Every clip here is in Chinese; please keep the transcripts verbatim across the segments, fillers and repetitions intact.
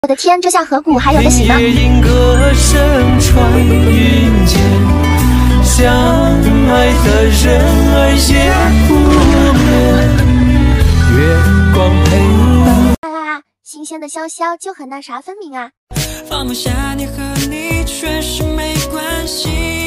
我的天，这下河谷还有的洗吗？ 歌声穿云间，相爱的人儿也不眠，月光陪啊啊！新鲜的潇潇就和那啥分明啊！ 放不下你和你确实没关系，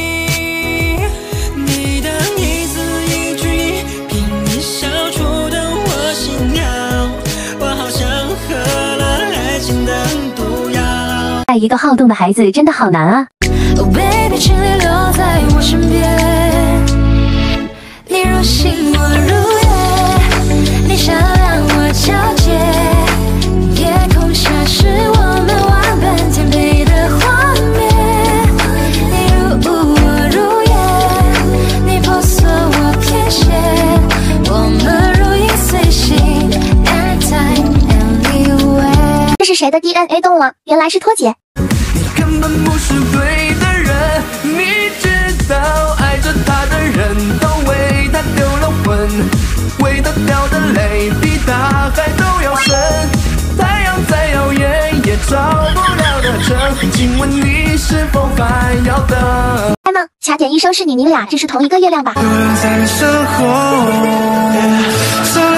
你的一字一句一拼音消除的我心跳，我好像喝了爱情的毒药。 爱一个好动的孩子真的好难啊！ Oh baby， 请你留在我身边，你如星我如月，你想让我皎洁，夜空下是我们玩伴天配的画面，你如雾我如烟，你婆娑我偏跹，我们如影随形 anytime anywhere。 这是谁的 D N A 动了？原来是托姐。 你根本不是对的人，你知道爱着他的人都为他丢了魂，为他掉的泪比大海都要深，太阳再耀眼也照不了的城，请问你是否还要等？ 开吗？卡点一生是你，你俩这是同一个月亮吧？ 在身后